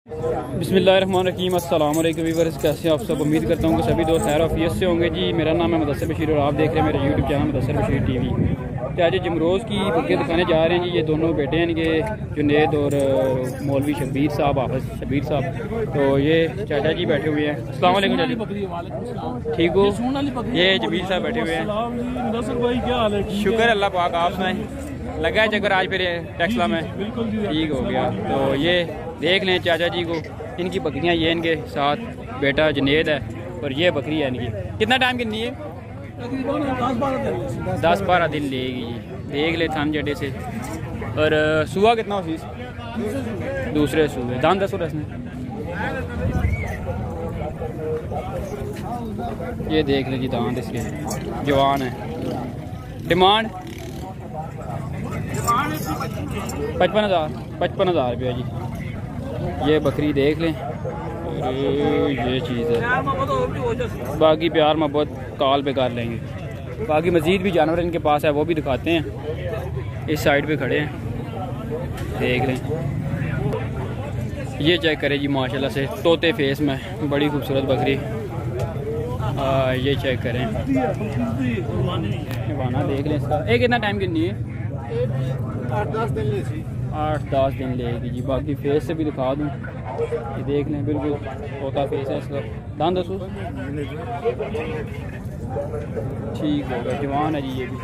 बिस्मिल्लाहिर्रहमानिर्रहीम। अस्सलाम वालेकुम व्यूअर्स, कैसे आप सब? उम्मीद करता हूँ कि सभी दोस्त खैर आफियत से होंगे जी। मेरा नाम है मुदस्सिर बशीर और आप देख रहे हैं मेरा YouTube channel Mudassir Bashir TV. तो आज जमरोज़ की बकरियाँ दिखाने जा रहे हैं जी। ये दोनों बेटे हैं इनके, जुनेद और मौलवी शब्बीर साहब, हाफिज़ शब्बीर साहब। तो ये चाचा जी बैठे हुए हैं। अस्सलाम वालेकुम चाचा, ठीक हो? ये जमील साहब बैठे हुए हैं। शुक्र अल्लाह पाक, आप सुनाएं? लगा है चक्कर आज फिर टेक्सला में? ठीक हो गया। तो ये देख लें चाचा जी को, इनकी बकरियां ये इनके साथ बेटा जुनेद है और ये बकरी है इनकी। कितना टाइम कितनी है? 10-12 दिन लेगी जी। देख ले थान जडे से। और सुबह कितना फीस? दूसरे सूबे दान 10 रसने। ये देख ले जी दांत इसके जवान है। डिमांड 55,000 रुपया जी। ये बकरी देख लें और ये चीज़ है। बाकी प्यार मोहब्बत कॉल पे कर लेंगे। बाकी मज़ीद भी जानवर इनके पास है, वो भी दिखाते हैं। इस साइड पे खड़े हैं, देख लें। ये चेक करें जी, माशाल्लाह से तोते फेस में बड़ी खूबसूरत बकरी। ये चेक करें, वाना देख लें इसका। एक कितना टाइम कितनी है? 8-10 दिन लेगी जी। बाकी फेस से भी दिखा दूँ, ये देख लें, बिल्कुल तोता फेस है इसका। दान 10 ठीक होगा, जवान है जी ये भी।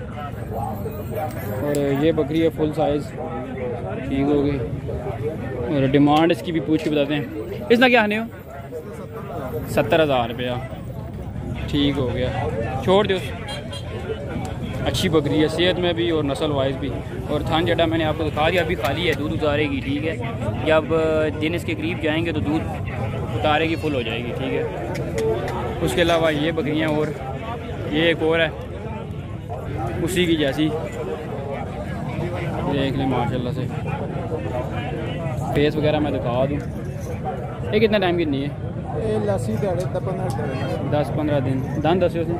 और ये बकरी है फुल साइज़, ठीक हो गई। और डिमांड इसकी भी पूछ के बताते हैं। इसका क्या आने हो? 70,000 रुपया, ठीक हो गया, छोड़ दो। अच्छी बकरी है, सेहत में भी और नस्ल वाइज भी। और थान जटा मैंने आपको दिखा दिया, अभी खाली है, दूध उतारेगी, ठीक है। जब दिन इसके करीब जाएंगे तो दूध उतारेगी, फुल हो जाएगी, ठीक है। उसके अलावा ये बकरियां और ये एक और है उसी की जैसी, देख लें माशाल्लाह से। फेस वगैरह मैं दिखा दूँ। ये कितना टाइम कितनी है? 10-15 दिन। दान 10 उसने।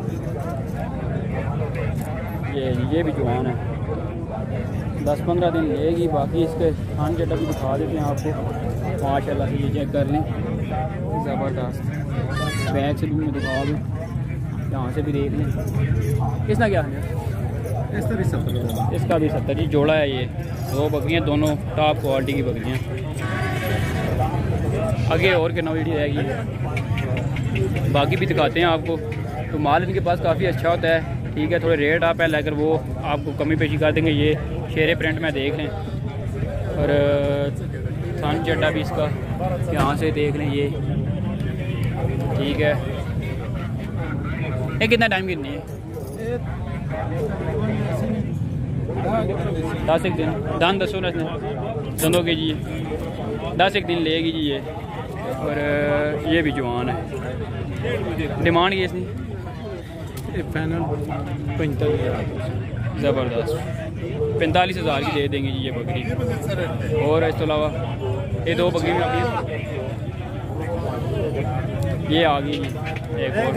ये भी जवान है, 10-15 दिन लेगी। बाकी इसके खान जटा भी दिखा देते हैं आपको माशाल्लाह से। ये चेक कर लें, ज़बरदस्त। बैग से भी मैं दिखा दूँ, यहाँ से भी देख लें। इसका क्या है? इसका भी 70 जी। जोड़ा है ये, 2 बकरियाँ, दोनों टॉप क्वालिटी की बकरियाँ। आगे और क्या वीडियो रहेगी, बाकी भी दिखाते हैं आपको। तो माल इनके पास काफ़ी अच्छा होता है, ठीक है। थोड़े रेट आप है लेकर वो आपको कमी पेशी कर देंगे। ये शेरे प्रिंट में देख लें। और थान चड्डा भी इसका यहाँ से देख लें, ये ठीक है। ये कितना टाइम कितनी है? 10 दिन। दान 10 दोनों के जी 10 दिन लेगी जी ये। और ये भी जवान है। डिमांड की इसने 45,000, ज़बरदस्त। 45,000 की दे देंगे जी ये बकरी। और इसके अलावा ये 2 बकरी में अपनी ये आ गई जी एक और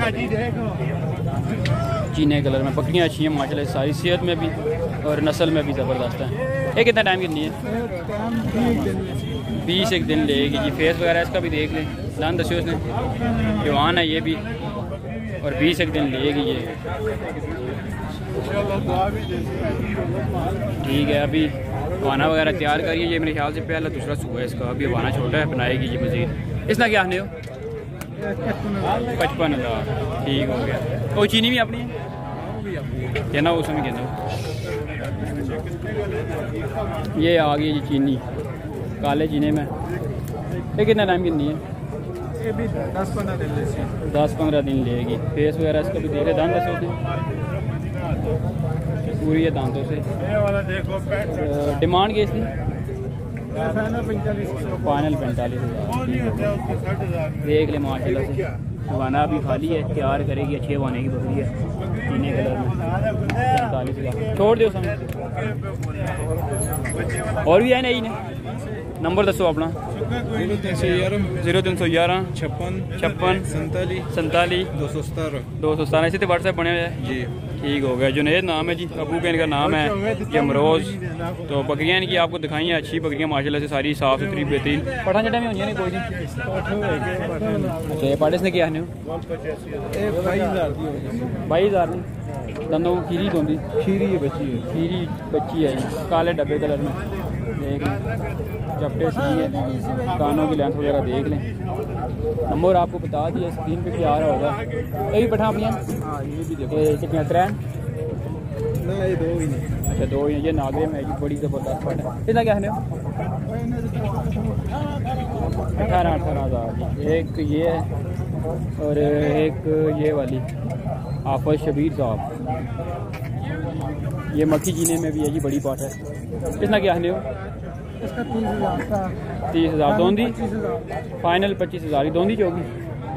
चीने कलर में। बकरियाँ अच्छी हैं माशाल्लाह, सारी सेहत में भी और नस्ल में भी ज़बरदस्त है। ये कितना टाइम कितनी है? 20 दिन लेगी जी। फेस वगैरह इसका भी देख लें, दान 10 उसने। जवान है ये भी और 20 दिन लेगी ये, ठीक है। अभी वाना वगैरह तैयार करिए। ये मेरे ख्याल से पहला दूसरा सुबह इसका। अभी वाना छोटा है, बनाएगी ये मज़ीद। इसना क्या आने हो? 55,000, ठीक हो गया। और चीनी भी अपनी है कहना, वो समय कहना। ये आ गई जी चीनी, काले चीने में। ये कितना टाइम कितनी है? 10-15 दिन लेगी। फेस वगैरह इसका भी देख रहे, दांत 10 पूरी है दांतों से। डिमांड की इसकी फाइनल 45,000, देख ले माशाल्लाह से। वाना भी खाली है, तैयार करेगी, अच्छे वाने की बकरी है, चीने कलर में। 45,000 छोड़ दो समय। और भी है नहीं ने नंबर दसो अपना 0311 0311 56 57 47 47 217 217 इसी तो व्हाट्सएप बने हुए है जी। ठीक हो गया। जुनैद नाम है जी, अबू का इनका नाम है जमरोज़। तो बकरियाँ इनकी आपको दिखाई हैं, अच्छी बकरियाँ माशाल्लाह से सारी साफ़ सुथरी बेहतरीन। पठान चटा में होनी नहीं कोई नहीं। अच्छा ये पार्टिस ने क्या है 22,000 नहीं दंदों खीरी होंगी खीरी बच्ची है काले डब्बे कलर में देख लें, चपटे सी है, कानों की लेंथ वगैरह देख लें। नंबर आपको बता दिया स्क्रीन पे भी आ रहा होगा। ये भी पठा अपनी ये भी देखो कितने 3 ना ये 2 ही नहीं। अच्छा 2 ही। ये नागरे में है बड़ी ज़बरदस्त पट है। कितना क्या है 18,000 एक ये है और एक ये वाली आफत शबीर साहब, ये मक्खी जीने में भी है जी, बड़ी पाट है। कितना क्या है इसका 30,000 दोंदी फाइनल 25,000 दोंदी जो होगी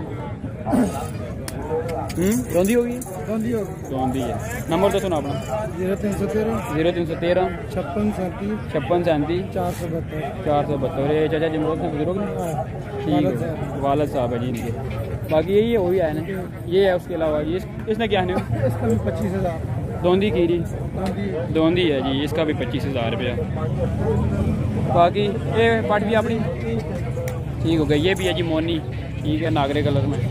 दोंदी होगी दोंदी है। नंबर तो सुना अपना 0313 56 37 472। चाचा जमरोज़ से बुजुर्ग ठीक है, वालद साहब है जी इनके। बाकी यही है वही है ना, ये है। उसके अलावा ये इसने क्या है 25,000 दोंदी खीरी दोंदी है जी, इसका भी 25,000 रुपया। बाकी ये पाट भी अपनी ठीक हो गई। ये भी है जी मोनी, ठीक है, नागरे कलर में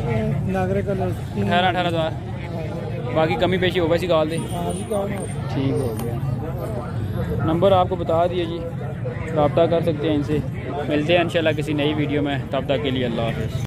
18,000। बाकी कमी पेशी हो वैसी गाल दे ठीक हो गया। नंबर आपको बता दिए जी, रब्ता कर सकते हैं इनसे। मिलते हैं इंशाल्लाह किसी नई वीडियो में, तब तक के लिए अल्लाह हाफ़िज़।